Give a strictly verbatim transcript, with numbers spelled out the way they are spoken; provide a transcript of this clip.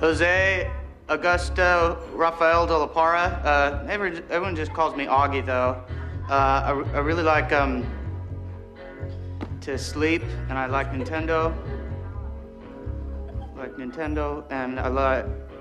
Jose Augusto Rafael de la Parra. Uh, everyone, everyone just calls me Augie, though. Uh, I, I really like um, to sleep, and I like Nintendo. I like Nintendo, and I like